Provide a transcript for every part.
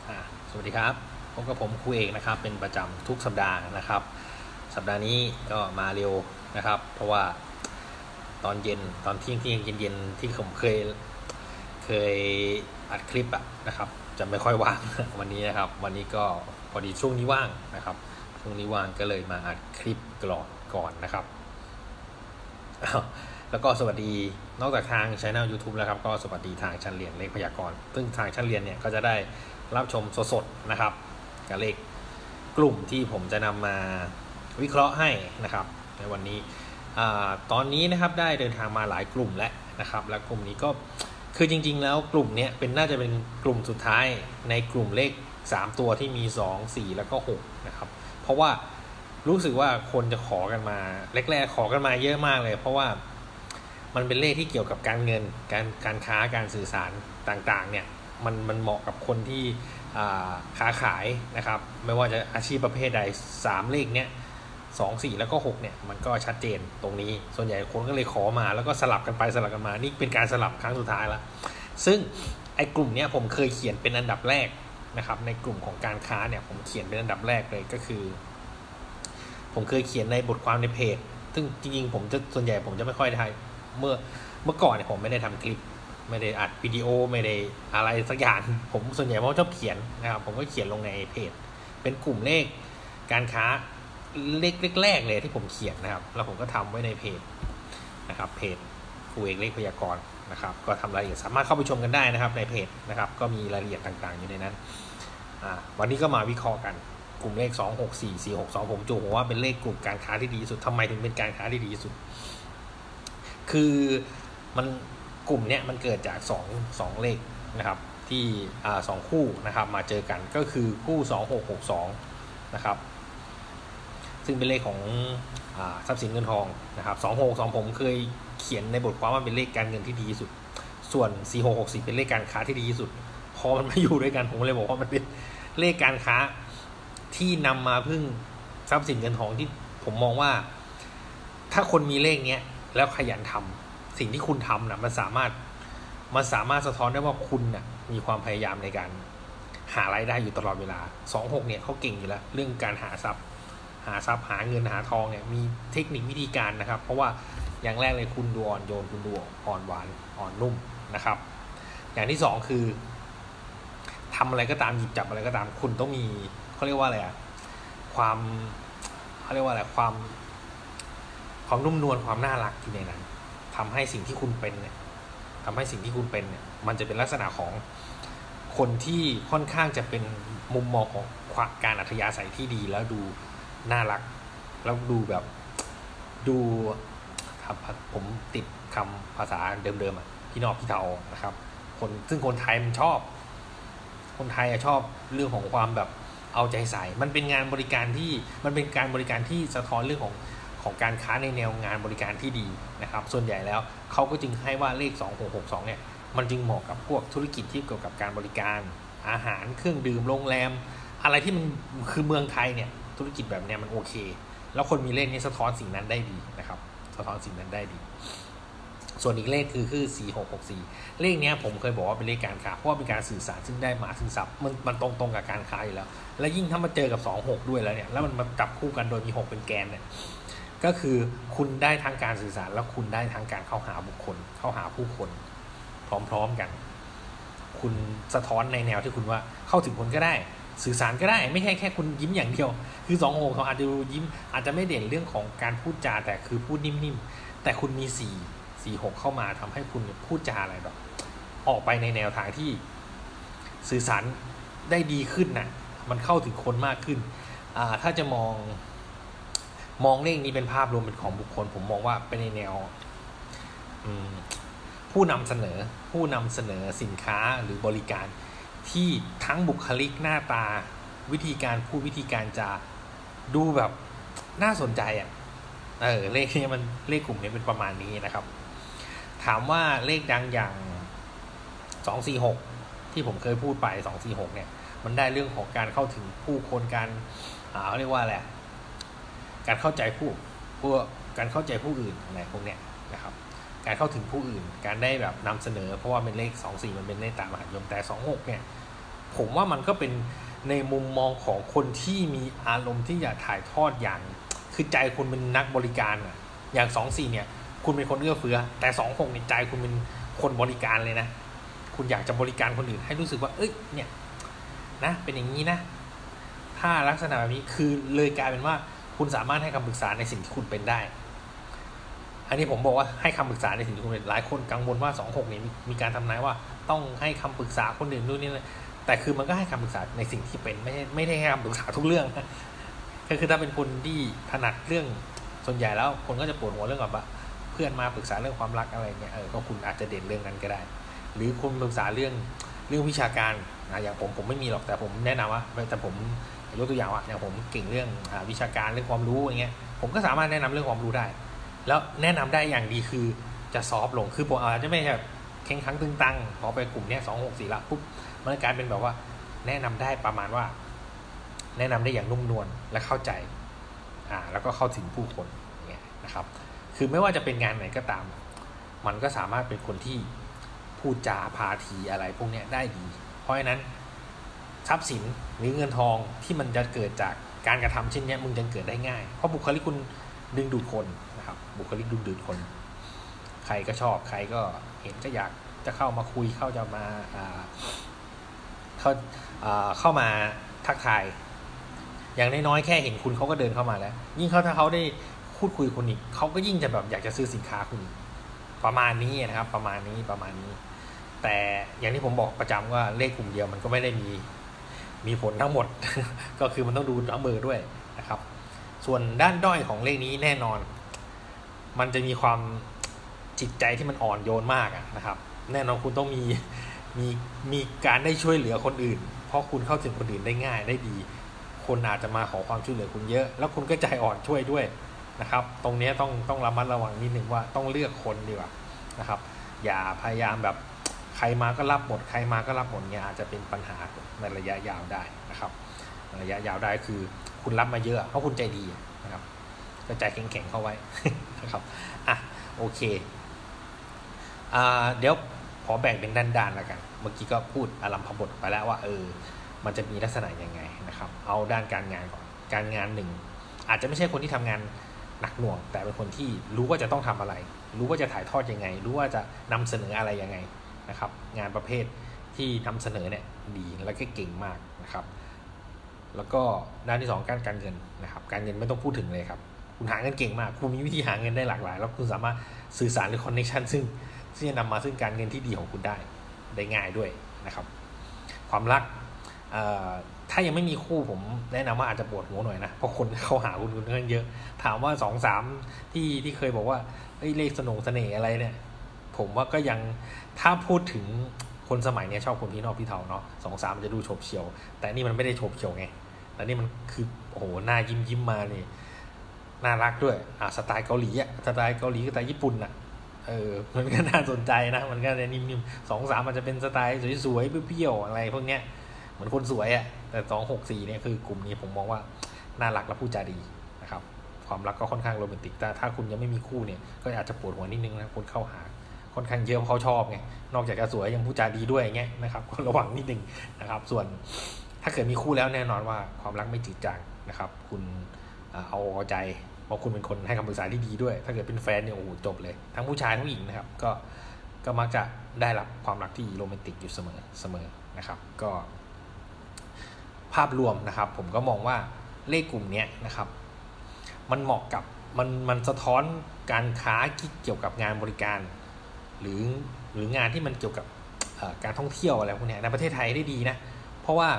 สวัสดีครับพบกับผมครูเอกนะครับเป็นประจำทุกสัปดาห์นะครับสัปดาห์นี้ก็มาเร็วนะครับเพราะว่าตอนเย็นตอนเที่ยงเย็นที่ผมเคยอัดคลิปนะครับจะไม่ค่อยว่าง วันนี้นะครับวันนี้ก็พอดีช่วงนี้ว่างนะครับช่วงนี้ว่างก็เลยมาอัดคลิปก่อนนะครับแล้วก็สวัสดีนอกจากทาง Channel YouTube แล้วครับก็สวัสดีทางชั้นเรียนเลขพยากรณ์ซึ่งทางชั้นเรียนเนี่ยก็จะได้รับชมสดๆนะครับกับเลขกลุ่มที่ผมจะนำมาวิเคราะห์ให้นะครับในวันนี้ตอนนี้นะครับได้เดินทางมาหลายกลุ่มแล้วนะครับและกลุ่มนี้ก็คือจริงๆแล้วกลุ่มนี้น่าจะเป็นกลุ่มสุดท้ายในกลุ่มเลข3ตัวที่มี2 4แล้วก็6นะครับเพราะว่ารู้สึกว่าคนจะขอกันมาแรกๆขอกันมาเยอะมากเลยเพราะว่ามันเป็นเลขที่เกี่ยวกับการเงินการค้าการสื่อสารต่างๆเนี่ยมันเหมาะกับคนที่ค้าขายนะครับไม่ว่าจะอาชีพประเภทใด3เลขเนี้ย2 4แล้วก็6เนี่ยมันก็ชัดเจนตรงนี้ส่วนใหญ่คนก็เลยขอมาแล้วก็สลับกันไปสลับกันมานี่เป็นการสลับครั้งสุดท้ายแล้วซึ่งไอ้กลุ่มเนี้ยผมเคยเขียนเป็นอันดับแรกนะครับในกลุ่มของการค้าเนี่ยผมเขียนเป็นอันดับแรกเลยก็คือผมเคยเขียนในบทความในเพจซึ่งจริงๆส่วนใหญ่ผมจะไม่ค่อยได้เมื่อก่อนเนี่ยผมไม่ได้ทำคลิปไม่ได้อัดวิดีโอไม่ได้อะไรสักอย่างผมส่วนใหญ่ผมชอบเขียนนะครับผมก็เขียนลงในเพจเป็นกลุ่มเลขการค้าเลขแรกเลยที่ผมเขียนนะครับแล้วผมก็ทำไว้ในเพจนะครับเพจครูเอกเลขพยากรณ์นะครับก็ทำรายละเอียดสามารถเข้าไปชมกันได้นะครับในเพจนะครับก็มีรายละเอียดต่างๆอยู่ในนั้นวันนี้ก็มาวิเคราะห์กันกลุ่มเลข2 6 4 4 6 2ผมจูว่าเป็นเลขกลุ่มการค้าที่ดีที่สุดทำไมถึงเป็นการค้าที่ดีที่สุดคือมันกลุ่มเนี้ยมันเกิดจาก2เลขนะครับที่2คู่นะครับมาเจอกันก็คือคู่2662นะครับซึ่งเป็นเลขของทรัพย์สินเงินทองนะครับ262ผมเคยเขียนในบทความว่าเป็นเลขการเงินที่ดีที่สุดส่วน4664เป็นเลขการค้าที่ดีที่สุดพอมันมาอยู่ด้วยกันผมเลยบอกว่ามันเป็นเลขการค้าที่นำมาพึ่งทรัพย์สินเงินทองที่ผมมองว่าถ้าคนมีเลขเนี้ยแล้วขยันทำสิ่งที่คุณทำนะมันสามารถสะท้อนได้ว่าคุณนะมีความพยายามในการหารายได้อยู่ตลอดเวลา26เนี่ยเขาเก่งอยู่แล้วเรื่องการหาทรัพย์หาเงินหาทองเนี่ยมีเทคนิควิธีการนะครับเพราะว่าอย่างแรกเลยคุณดูอ่อนโยนคุณดูอ่อนหวานอ่อนนุ่มนะครับอย่างที่2คือทำอะไรก็ตามหยิบจับอะไรก็ตามคุณต้องมีเขาเรียกว่าอะไรความนุ่มนวลความน่ารักอยู่ในนั้นทำให้สิ่งที่คุณเป็นเนี่ยมันจะเป็นลักษณะของคนที่ค่อนข้างจะเป็นมุมมองของการอัธยาศัยที่ดีแล้วดูน่ารักแล้วดูแบบดูผมติดคำภาษาเดิมๆพี่นอกพี่เทานะครับซึ่งคนไทยมันชอบคนไทยชอบเรื่องของความแบบเอาใจใส่มันเป็นการบริการที่สะท้อนเรื่องของการค้าในแนวงานบริการที่ดีนะครับส่วนใหญ่แล้วเขาก็จึงให้ว่าเลข2662เนี่ยมันจึงเหมาะกับพวกธุรกิจที่เกี่ยวกับการบริการอาหารเครื่องดื่มโรงแรมอะไรที่มันคือเมืองไทยเนี่ยธุรกิจแบบเนี้ยมันโอเคแล้วคนมีเลขนี้สะท้อนสิ่งนั้นได้ดีนะครับสะท้อนสิ่งนั้นได้ดีส่วนอีกเลขคือ4664เลขนี้ผมเคยบอกว่าเป็นเลขการค้าเพราะว่าเป็นการสื่อสารซึ่งได้มาซึ่งทรัพย์มันตรงกับการค้าอยู่แล้วและยิ่งถ้ามาเจอกับ26ด้วยแล้วเนี่ยแล้วมันมาจับคู่กันโดยมี6เป็นแกนเนี่ยก็คือคุณได้ทั้งการสื่อสารแล้วคุณได้ทั้งการเข้าหาบุคคลเข้าหาผู้คนพร้อมๆกันคุณสะท้อนในแนวที่คุณว่าเข้าถึงคนก็ได้สื่อสารก็ได้ไม่ใช่แค่คุณยิ้มอย่างเดียวคือ26เขาอาจจะยิ้มอาจจะไม่เด่นเรื่องของการพูดจาแต่คือพูดนิ่มๆแต่คุณมี4 6เข้ามาทำให้คุณพูดจาอะไรแบบออกไปในแนวทางที่สื่อสารได้ดีขึ้นนะมันเข้าถึงคนมากขึ้นถ้าจะมองเลขนี้เป็นภาพรวมเป็นของบุคคลผมมองว่าเป็นในแนวผู้นำเสนอสินค้าหรือบริการที่ทั้งบุคลิกหน้าตาวิธีการพูดวิธีการจะดูแบบน่าสนใจเลขนี้มันเลขกลุ่มนี้เป็นประมาณนี้นะครับถามว่าเลขดังอย่าง246ที่ผมเคยพูดไป246เนี่ยมันได้เรื่องของการเข้าถึงผู้คนการเขาเรียกว่าอะไรการเข้าใจการเข้าใจผู้อื่นอะไรพวกเนี้ยนะครับการเข้าถึงผู้อื่นการได้แบบนำเสนอเพราะว่าเป็นเลข24มันเป็นเลขตามมหานิยมแต่26เนี่ยคผมว่ามันก็เป็นในมุมมองของคนที่มีอารมณ์ที่อยากถ่ายทอดอย่างคือใจคุณเป็นนักบริการอ่ะอย่าง24เนี่ยคุณเป็นคนเอื้อเฟื้อแต่26ในใจคุณเป็นคนบริการเลยนะคุณอยากจะบริการคนอื่นให้รู้สึกว่าเนี่ยนะเป็นอย่างนี้นะถ้าลักษณะแบบนี้คือเลยกลายเป็นว่าคุณสามารถให้คำปรึกษาในสิ่งที่คุณเป็นได้อันนี้ผมบอกว่าให้คำปรึกษาในสิ่งที่คุณเป็นหลายคนกังวลว่า26เนี่ยมีการทำนายว่าต้องให้คำปรึกษาคนอื่นนู่นนี่นั่นแต่คือมันก็ให้คำปรึกษาในสิ่งที่เป็นไม่ได้ให้คำปรึกษาทุกเรื่องก็คือถ้าเป็นคนที่ถนัดเรื่องส่วนใหญ่แล้วคนก็จะปวดหัวเรื่องแบบว่าเพื่อนมาปรึกษาเรื่องความรักอะไรเงี้ยก็คุณอาจจะเด่นเรื่องนั้นก็ได้หรือคุณปรึกษาเรื่องวิชาการอย่างผมไม่มีหรอกแต่ผมแนะนำว่าแต่ผมยกตัวอย่างว่าอย่างผมเก่งเรื่องวิชาการเรื่องความรู้อย่างเงี้ยผมก็สามารถแนะนำเรื่องความรู้ได้แล้วแนะนำได้อย่างดีคือจะซอฟต์ลงคือผมอาจจะไม่แบบแข็งขังตึงตังพอไปกลุ่มเนี้ย264ละปุ๊บมันกลายเป็นแบบว่าแนะนำได้ประมาณว่าแนะนำได้อย่างนุ่มนวลและเข้าใจแล้วก็เข้าถึงผู้คนอย่างเงี้ยนะครับคือไม่ว่าจะเป็นงานไหนก็ตามมันก็สามารถเป็นคนที่พูดจาพาทีอะไรพวกนี้ได้ดีเพราะฉะนั้นทรัพย์สินหรือเงินทองที่มันจะเกิดจากการกระทำเช่นนี้มึงจะเกิดได้ง่ายเพราะบุคลิกคุณดึงดูดคนนะครับบุคลิกดึงดูดคนใครก็ชอบใครก็เห็นก็อยากจะเข้ามาคุยเข้ามาทักทายอย่างน้อยๆแค่เห็นคุณเขาก็เดินเข้ามาแล้วยิ่งถ้าเขาได้พูดคุยคุณอีกเขาก็ยิ่งจะแบบอยากจะซื้อสินค้าคุณประมาณนี้นะครับประมาณนี้แต่อย่างที่ผมบอกประจำว่าเลขกลุ่มเดียวมันก็ไม่ได้มีผลทั้งหมด ก็คือมันต้องดูน้ำมือด้วยนะครับส่วนด้านด้อยของเลขนี้แน่นอนมันจะมีความจิตใจที่มันอ่อนโยนมากนะครับแน่นอนคุณต้องมีการได้ช่วยเหลือคนอื่นเพราะคุณเข้าถึงคนอื่นได้ง่ายได้ดีคนอาจจะมาขอความช่วยเหลือคุณเยอะแล้วคุณก็ใจอ่อนช่วยด้วยนะครับตรงนี้ต้องระมัดระวังนิดนึงว่าต้องเลือกคนดีกว่านะครับอย่าพยายามแบบใครมาก็รับหมดเนี่ยอาจจะเป็นปัญหาในระยะยาวได้นะครับระยะยาวได้คือคุณรับมาเยอะเพราะคุณใจดีนะครับก็ใจแข็งๆเข้าไว้ นะครับโอเคเดี๋ยวขอแบ่งเป็นด้านๆแล้วกันเมื่อกี้ก็พูดอารัมภบทไปแล้วว่ามันจะมีลักษณะยังไงนะครับเอาด้านการงานก่อนการงานหนึ่งอาจจะไม่ใช่คนที่ทำงานหนักหน่วงแต่เป็นคนที่รู้ว่าจะต้องทำอะไรรู้ว่าจะถ่ายทอดยังไงรู้ว่าจะนำเสนออะไรยังไงนะครับงานประเภทที่นำเสนอเนี่ยดีและก็เก่งมากนะครับแล้วก็ด้านที่2การเงินนะครับการเงินไม่ต้องพูดถึงเลยครับคุณหาเงินเก่งมากคุณมีวิธีหาเงินได้หลากหลายแล้วคุณสามารถสื่อสารหรือคอนเนคชั่นซึ่งจะนำมาซึ่งการเงินที่ดีของคุณได้ง่ายด้วยนะครับความรักถ้ายังไม่มีคู่ผมแนะนำว่าอาจจะปวดหัวหน่อยนะเพราะคนเข้าหาคุณค่อนข้างเยอะถามว่า2-3ที่เคยบอกว่าเลขเสน่ห์อะไรเนี่ยผมว่าก็ยังถ้าพูดถึงคนสมัยนี้ชอบคนพี่นอกพี่เทาเนาะ2-3มันจะดูโฉบเฉี่ยวแต่นี่มันไม่ได้โฉบเฉี่ยวไงแต่นี่มันคือโอ้โหหน้ายิ้มมานี่น่ารักด้วยสไตล์เกาหลีสไตล์เกาหลีกับสไตล์ญี่ปุ่นมันก็น่าสนใจนะมันก็นิ่มๆ2-3มันจะเป็นสไตล์สวยๆเปรี้ยวๆอะไรพวกเนี้ยเหมือนคนสวยแต่2-6-4เนี่ยคือกลุ่มนี้ผมมองว่าน่ารักและพูดจาดีนะครับความรักก็ค่อนข้างโรแมนติกแต่ถ้าคุณยังไม่มีคู่เนี่ยก็อาจจะปวดหัวนิดนึงนะคนเข้าหาค่อนข้างเยอะเพราะเขาชอบไงนอกจากจะสวยยังพูดจาดีด้วยอย่างเงี้ยนะครับก็ระวังนิดนึงนะครับส่วนถ้าเกิดมีคู่แล้วแน่นอนว่าความรักไม่จืดจางนะครับคุณเอาใจเพราะคุณเป็นคนให้คำปรึกษาที่ดีด้วยถ้าเกิดเป็นแฟนเนี่ยโอ้โหจบเลยทั้งผู้ชายทั้งผู้หญิงนะครับก็มักจะได้รับความรักที่โรแมนติกอยู่เสมอนะครับก็ภาพรวมนะครับผมก็มองว่าเลขกลุ่มนี้นะครับมันเหมาะกับมันสะท้อนการค้าเกี่ยวกับงานบริการหรืองานที่มันเกี่ยวกับการท่องเที่ยวอะไรพวกนี้ในประเทศไทยได้ดีนะเพราะว่า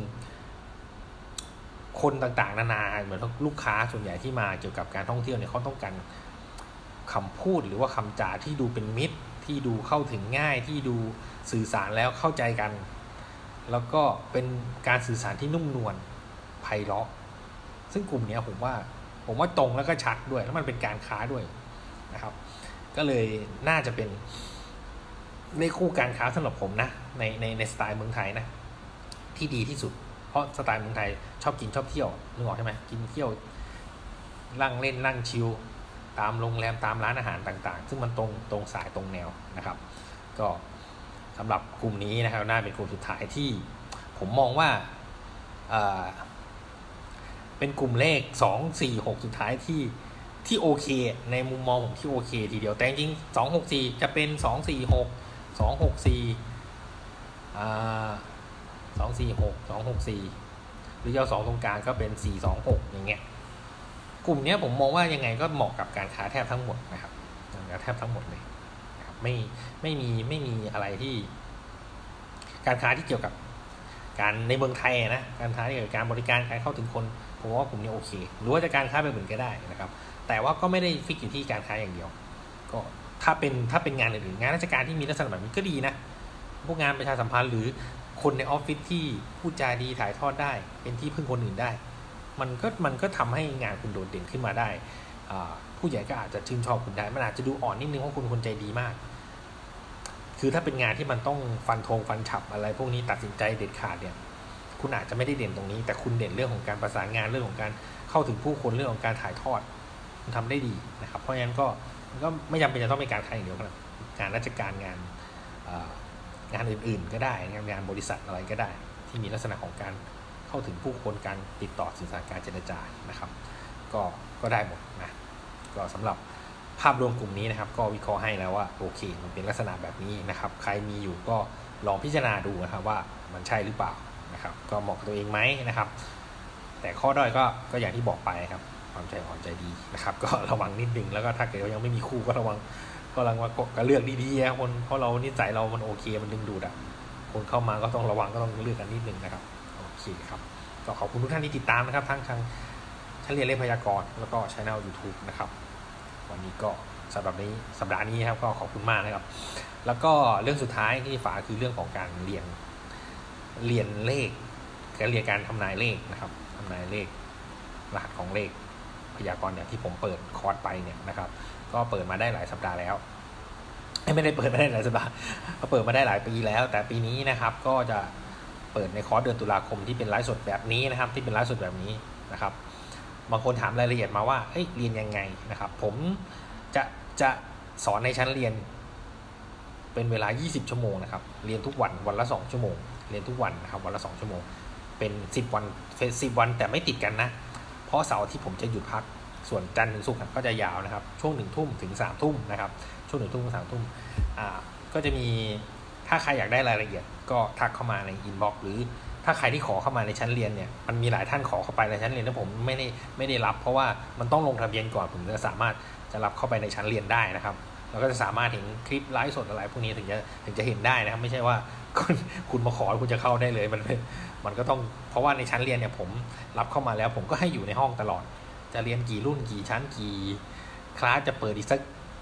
1คนต่างๆนานาเหมือนลูกค้าส่วนใหญ่ที่มาเกี่ยวกับการท่องเที่ยวเนี่ยเขาต้องการคำพูดหรือว่าคำจาที่ดูเป็นมิตรที่ดูเข้าถึงง่ายที่ดูสื่อสารแล้วเข้าใจกันแล้วก็เป็นการสื่อสารที่นุ่มนวลไพเราะซึ่งกลุ่มนี้ผมว่าตรงแล้วก็ชัดด้วยแล้วมันเป็นการค้าด้วยนะครับก็เลยน่าจะเป็นเลขคู่การค้าสำหรับผมนะในสไตล์เมืองไทยนะที่ดีที่สุดเพราะสไตล์เมืองไทยชอบกินชอบเที่ยวนึกออกใช่ไหมกินเที่ยวนั่งเล่นนั่งชิลตามโรงแรมตามร้านอาหารต่างๆซึ่งมันตรงสายตรงแนวนะครับก็สำหรับกลุ่มนี้นะครับน่าเป็นกลุ่มสุดท้ายที่ผมมองว่าเป็นกลุ่มเลข2 4 6สุดท้ายที่โอเคในมุมมองผมที่โอเคทีเดียวแต่จริงๆ264จะเป็น246 264246 264หรือเอา2ตรงกลางก็เป็น426อย่างเงี้ยกลุ่มนี้ผมมองว่ายังไงก็เหมาะกับการค้าแทบทั้งหมดนะครับแทบทั้งหมดเลยนะครับไม่มีอะไรที่การค้าที่เกี่ยวกับการในเมืองไทยนะการค้าที่เกี่ยวกับการบริการการเข้าถึงคนผมว่ากลุ่มนี้โอเคหรือว่าจะการค้าแบบอื่นก็ได้นะครับแต่ว่าก็ไม่ได้ฟิกอยู่ที่การค้าอย่างเดียวก็ถ้าเป็นงานอื่นๆงานราชการที่มีลักษณะแบบนี้ก็ดีนะพวกงานประชาสัมพันธ์หรือคนในออฟฟิศที่พูดจาดีถ่ายทอดได้เป็นที่พึ่งคนอื่นได้มันก็ทำให้งานคุณโดดเด่นขึ้นมาได้ผู้ใหญ่ก็อาจจะชื่นชอบคุณได้มันอาจจะดูอ่อนนิดนึงว่าคุณคนใจดีมากคือถ้าเป็นงานที่มันต้องฟันฉับอะไรพวกนี้ตัดสินใจเด็ดขาดเนี่ยคุณอาจจะไม่ได้เด่นตรงนี้แต่คุณเด่นเรื่องของการประสานงานเรื่องของการเข้าถึงผู้คนเรื่องของการถ่ายทอดคุณทำได้ดีนะครับเพราะฉะนั้นก็ไม่จำเป็นจะต้องเป็นการขายอย่างเดียวครับงานราชการงานอื่นๆก็ได้งานบริษัทอะไรก็ได้ที่มีลักษณะของการเข้าถึงผู้คนการติดต่อสื่อสารการเจรจานะครับก็ได้หมดนะก็สำหรับภาพรวมกลุ่มนี้นะครับก็วิเคราะห์ให้แล้วว่าโอเคมันเป็นลักษณะแบบนี้นะครับใครมีอยู่ก็ลองพิจารณาดูนะครับว่ามันใช่หรือเปล่านะครับก็เหมาะกับตัวเองไหมนะครับแต่ข้อด้อยก็อย่างที่บอกไปครับความใจอ่อนใจดีนะครับก็ระวังนิดนึงแล้วก็ถ้าเกิดยังไม่มีคู่ก็ระวังว่าก็เลือกดีๆนะคนเพราะเรานิสัยเรามันโอเคมันดึงดูดคนเข้ามาก็ต้องระวังก็ต้องเลือกกันนิดนึงนะครับโอเคครับก็ขอบคุณทุกท่านที่ติดตามนะครับทั้งชั้นเรียนเลขพยากรณ์แล้วก็ Channel YouTube นะครับวันนี้ก็สัปดาห์นี้ครับก็ขอบคุณมากนะครับแล้วก็เรื่องสุดท้ายที่ฝากคือเรื่องของการเรียนเลขการเรียนการทำนายเลขนะครับทำนายเลขรหัสของเลขพยากรณ์เนี่ยที่ผมเปิดคอร์สไปเนี่ยนะครับก็เปิดมาได้หลายสัปดาห์แล้วไม่ได้เปิดมาได้หลายสัปดาห์ก็เปิดมาได้หลายปีแล้วแต่ปีนี้นะครับก็จะเปิดในคอร์สเดือนตุลาคมที่เป็นไลฟ์สดแบบนี้นะครับที่เป็นไลฟ์สดแบบนี้นะครับบางคนถามรายละเอียดมาว่าเรียนยังไงนะครับผมจะสอนในชั้นเรียนเป็นเวลา20ชั่วโมงนะครับเรียนทุกวันละ2ชั่วโมงเรียนทุกวันนะครับวันละ2ชั่วโมงเป็น10วันแต่ไม่ติดกันนะเพราะเสาร์ที่ผมจะหยุดพักส่วนจันทร์ถึงศุกร์ก็จะยาวนะครับช่วง1 ทุ่มถึง3 ทุ่มนะครับช่วง1 ทุ่มถึง3 ทุ่มก็จะมีถ้าใครอยากได้รายละเอียดก็ทักเข้ามาในอินบ็อกซ์หรือถ้าใครที่ขอเข้ามาในชั้นเรียนเนี่ยมันมีหลายท่านขอเข้าไปในชั้นเรียนแล้วผมไม่ได้รับเพราะว่ามันต้องลงทะเบียนก่อนผมจะสามารถจะรับเข้าไปในชั้นเรียนได้นะครับแล้วก็จะสามารถเห็นคลิปไลฟ์สดอะไรพวกนี้ถึงจะเห็นได้นะครับไม่ใช่ว่าคุณมาขอคุณจะเข้าได้เลยมันก็ต้องเพราะว่าในชั้นเรียนเนี่ยผมรับเข้ามาแล้วผมก็ให้อยู่ในห้องตลอดจะเรียนกี่รุ่นกี่ชั้นกี่คลาสจะเปิดอีกสัก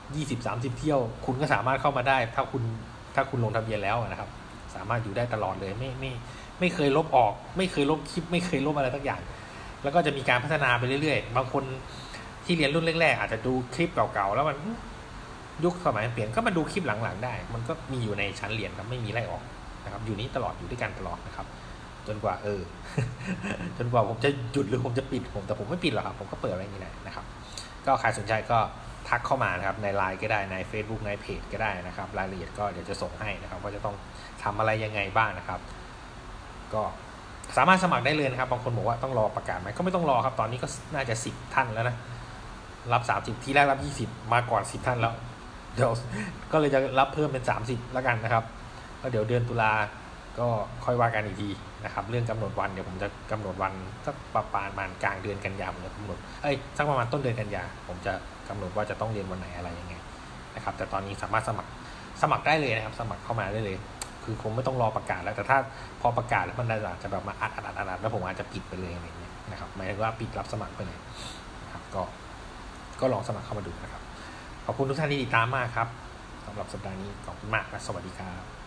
20-30 เที่ยวคุณก็สามารถเข้ามาได้ถ้าคุณลงทะเบียนแล้วนะครับสามารถอยู่ได้ตลอดเลยไม่เคยลบออกไม่เคยลบคลิปไม่เคยลบอะไรสักอย่างแล้วก็จะมีการพัฒนาไปเรื่อยๆบางคนที่เรียนรุ่นแรกๆอาจจะดูคลิปเก่าๆแล้วมันยุคสมัยเปลี่ยนก็มาดูคลิปหลังๆได้มันก็มีอยู่ในชั้นเรียนครับไม่มีไล่ออกนะครับอยู่นี้ตลอดอยู่ด้วยกันตลอดนะครับจนกว่าจนกว่าผมจะหยุดหรือผมจะปิดแต่ผมไม่ปิดหรอกครับผมก็เปิดไว้อย่างนี้แหละนะครับก็ใครสนใจก็ทักเข้ามานะครับใน LINE ก็ได้ใน Facebook ในเพจก็ได้นะครับรายละเอียดก็เดี๋ยวจะส่งให้นะครับว่าจะต้องทำอะไรยังไงบ้างนะครับก็สามารถสมัครได้เลยนะครับบางคนบอกว่าต้องรอประกาศไหมก็ไม่ต้องรอครับตอนนี้ก็น่าจะ10 ท่านแล้วนะรับ30ที่แรกรับ20มาก่อน10 ท่านแล้วเดี๋ยวก็เลยจะรับเพิ่มเป็น30แล้วกันนะครับแล้วเดี๋ยวเดือนตุลาก็ค่อยว่ากันอีกทีนะครับเรื่องกำหนดวันเดี๋ยวผมจะกำหนดวันสักประมาณกลางเดือนกันยายนผมจะกำหนดสักประมาณต้นเดือนกันยายนผมจะกำหนดว่าจะต้องเรียนวันไหนอะไรยังไงนะครับแต่ตอนนี้สามารถสมัครได้เลยนะครับสมัครเข้ามาได้เลยคือคงไม่ต้องรอประกาศแล้วแต่ถ้าพอประกาศแล้วมันอาจจะแบบมาอัดแล้วผมอาจจะปิดไปเลยอะไรอย่างเงี้ยนะครับหมายถึงว่าปิดรับสมัครไปเลยนะครับก็ลองสมัครเข้ามาดูนะครับขอบคุณทุกท่านที่ติดตามมากครับสำหรับสัปดาห์นี้ขอบคุณมากและสวัสดีครับ